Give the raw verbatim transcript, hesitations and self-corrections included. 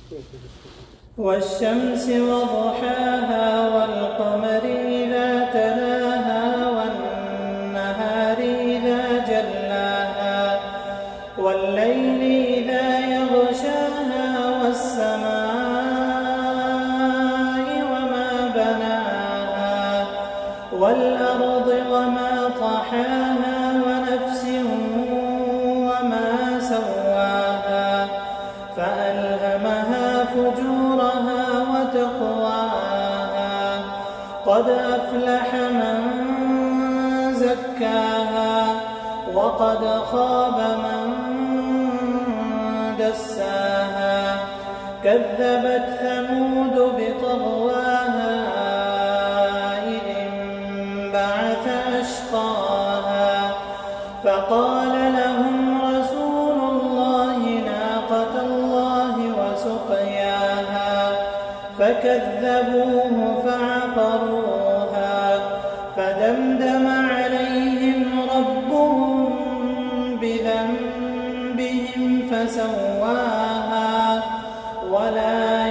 والشمس وضحاها والقمر إذا تلاها والنهار إذا جلاها والليل إذا يغشاها والسماء وما بناها والأرض وما طحاها ونفس وما سواها فألهمها فجورها وتقواها قد أفلح من زكاها وقد خاب من دساها كذبت ثمود بطغواها إذ انبعث أشقاها فقال لهم رسول الله ناقة الله وسقياها فكذبوه فعقروها فدمدم عليهم ربهم بذنبهم فسواها ولا